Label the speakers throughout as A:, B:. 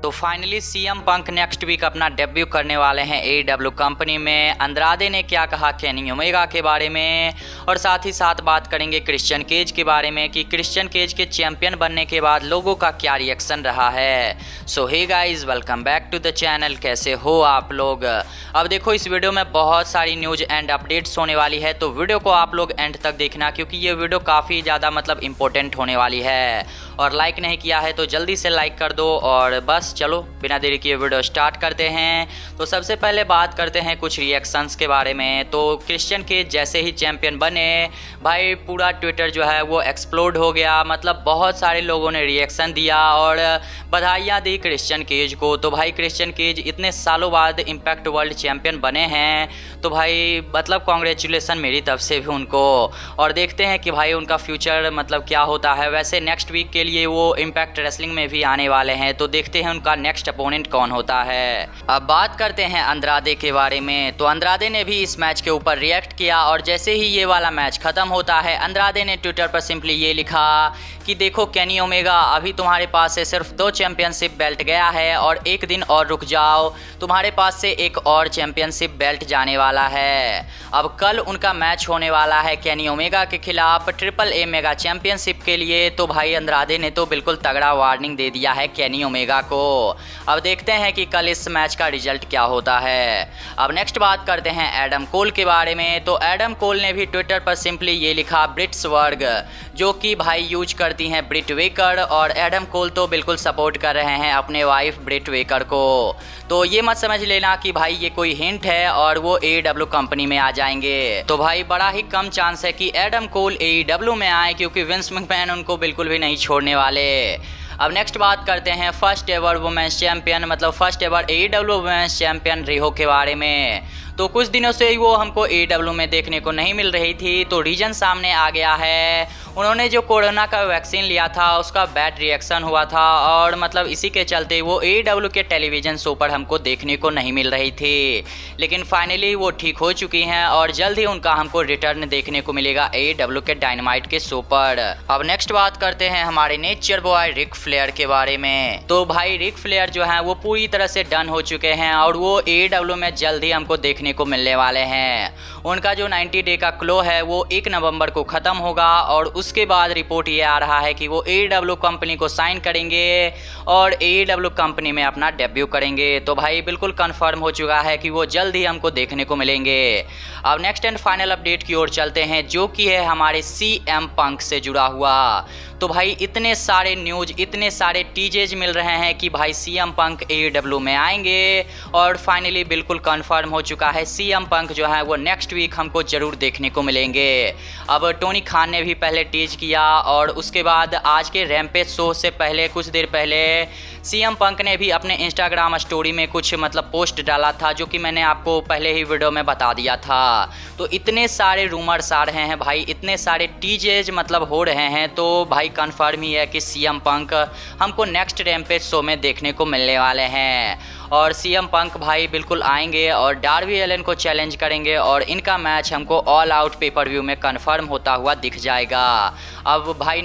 A: तो finally CM Punk next week अपना debut करने वाले हैं AEW कंपनी में। अंद्रादे ने क्या कहा केनी ओमेगा के बारे में, और साथ ही साथ बात करेंगे क्रिश्चियन केज के बारे में कि क्रिश्चियन केज के चैंपियन बनने के बाद लोगों का क्या रिएक्शन रहा है। So hey guys, welcome back to the channel. कैसे हो आप लोग? अब देखो, इस वीडियो में बहुत सारी न्यूज एंड अपडेट्स होने वाली है, तो वीडियो को आप लोग एंड तक देखना क्योंकि ये वीडियो काफ़ी ज़्यादा इंपॉर्टेंट होने वाली है। और लाइक नहीं किया है तो जल्दी से लाइक कर दो। और बस चलो बिना देरी किए वीडियो स्टार्ट करते हैं। तो सबसे पहले बात करते हैं कुछ रिएक्शंस के बारे में। तो क्रिश्चियन केज जैसे ही चैंपियन बने, भाई पूरा ट्विटर जो है वो एक्सप्लोड हो गया। बहुत सारे लोगों ने रिएक्शन दिया और बधाइयाँ दी क्रिश्चियन केज को। तो भाई क्रिश्चियन केज इतने सालों बाद इम्पैक्ट वर्ल्ड चैंपियन बने हैं, तो भाई कॉन्ग्रेचुलेसन मेरी तरफ से भी उनको। और देखते हैं कि भाई उनका फ्यूचर क्या होता है। वैसे नेक्स्ट वीक के लिए वो इम्पैक्ट रेसलिंग में भी आने वाले हैं, तो देखते हैं उनका नेक्स्ट अपोनेंट कौन होता है। अब बात करते हैं अंद्रादे के बारे में। तो अंद्रादे ने भी इस मैच के ऊपर रिएक्ट किया और जैसे ही ये वाला मैच खत्म होता है, अंद्रादे ने ट्विटर पर सिंपली ये लिखा कि देखो केनी ओमेगा, अभी तुम्हारे पास से सिर्फ 2 चैंपियनशिप बेल्ट गया है और एक दिन और रुक जाओ, तुम्हारे पास से एक और चैंपियनशिप बेल्ट जाने वाला है। अब कल उनका मैच होने वाला है केनी ओमेगा के खिलाफ AAA मेगा चैंपियनशिप के लिए। तो भाई अंद्रादे ने तो बिल्कुल तगड़ा वार्निंग दे दिया है केनी ओमेगा को। अब देखते हैं कि कल इस मैच का रिजल्ट क्या होता है। अब नेक्स्ट बात करते हैं एडम कोल के बारे में। तो एडम कोल ने भी ट्विटर पर सिंपली ये लिखा ब्रिट्सवर्ग, जो कि भाई यूज करती हैं ब्रिट वेकर, और एडम कोल तो बिल्कुल सपोर्ट कर रहे हैं अपने वाइफ ब्रिट वेकर को। तो ये मत समझ लेना कि भाई ये कोई हिंट है और वो AEW कंपनी में आ जाएंगे। तो भाई बड़ा ही कम चांस है कि एडम कोल AEW में आए, क्योंकि विंस मैकमैन उनको बिल्कुल भी नहीं छोड़ने वाले। अब नेक्स्ट बात करते हैं first ever women's champion, first ever AEW women's champion Riho के बारे में। तो कुछ दिनों से ही वो हमको AEW में देखने को नहीं मिल रही थी, तो रीजन सामने आ गया है। उन्होंने जो कोरोना का वैक्सीन लिया था उसका बैड रिएक्शन हुआ था, और इसी के चलते वो AEW के टेलीविज़न शो पर हमको देखने को नहीं मिल रही थी। लेकिन फाइनली वो ठीक हो चुकी हैं और जल्द ही उनका हमको रिटर्न देखने को मिलेगा AEW के डायनामाइट के शो पर। अब नेक्स्ट बात करते हैं हमारे नेचर बॉय रिक फ्लेयर के बारे में। तो भाई रिक फ्लेयर जो है वो पूरी तरह से डन हो चुके हैं और वो AEW में जल्द ही हमको देखने को मिलने वाले हैं। उनका जो 90 डे का क्लो है वो 1 नवंबर को खत्म होगा, और उसके बाद रिपोर्ट ये आ रहा है कि वो AEW कंपनी को साइन करेंगे और AEW कंपनी में अपना डेब्यू करेंगे। तो भाई बिल्कुल कंफर्म हो चुका है कि वो जल्द ही हमको देखने को मिलेंगे। अब नेक्स्ट एंड फाइनल अपडेट की ओर चलते हैं, जो कि है हमारे CM पंक से जुड़ा हुआ। तो भाई इतने सारे न्यूज, इतने सारे टीजेज मिल रहे हैं कि भाई CM पंक AEW में आएंगे, और फाइनली बिल्कुल कंफर्म हो चुका है CM पंक जो है वो नेक्स्ट वीक हमको जरूर देखने को मिलेंगे। अब टोनी खान ने भी पहले टीज किया, और उसके बाद आज के रैम्पेज शो से पहले कुछ देर पहले CM पंक ने भी अपने इंस्टाग्राम स्टोरी में कुछ पोस्ट डाला था, जो कि मैंने आपको पहले ही वीडियो में बता दिया था। तो इतने सारे रूमर्स आ रहे हैं भाई, इतने सारे टीजेज हो रहे हैं, तो भाई कंफर्म ही है कि CM पंक हमको नेक्स्ट रैम्पेज शो में देखने को मिलने वाले हैं। और CM पंक भाई बिल्कुल आएंगे और डार्बी एलन को चैलेंज करेंगे, और इनका मैच हमको ऑल आउट पेपर व्यू में कंफर्म होता हुआ दिख जाएगा। अब भाई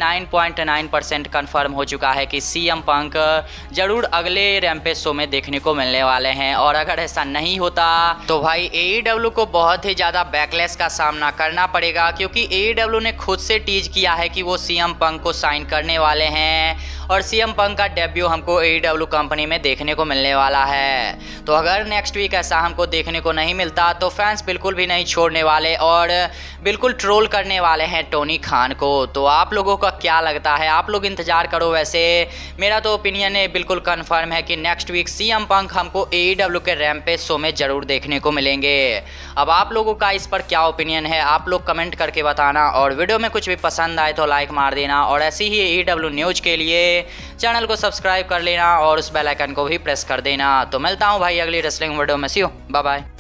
A: 99.9% कंफर्म हो चुका है कि CM पंक जरूर अगले रैम्पेज शो में देखने को मिलने वाले हैं। और अगर ऐसा नहीं होता तो भाई AEW को बहुत ही ज़्यादा बैकलैश का सामना करना पड़ेगा, क्योंकि AEW ने खुद से टीज किया है कि वो CM पंक को साइन करने वाले हैं, और CM पंक का डेब्यू हमको AEW कंपनी में देखने को मिलने वाला है। तो अगर नेक्स्ट वीक ऐसा हमको देखने को नहीं मिलता तो फैंस बिल्कुल भी नहीं छोड़ने वाले और बिल्कुल ट्रोल करने वाले हैं टोनी खान को। तो आप लोगों का क्या लगता है? आप लोग इंतजार करो। वैसे मेरा तो ओपिनियन है, बिल्कुल कंफर्म है कि नेक्स्ट वीक CM पंक हमको AEW के रैम्पेज शो में जरूर देखने को मिलेंगे। अब आप लोगों का इस पर क्या ओपिनियन है, आप लोग कमेंट करके बताना, और वीडियो में कुछ भी पसंद आए तो लाइक मार देना, और ऐसी ही AEW न्यूज के लिए चैनल को सब्सक्राइब कर लेना और उस बेल आइकन को भी प्रेस कर देना। तो मिलता हूँ भाई अगली रेसलिंग वीडियो में। See you, bye bye.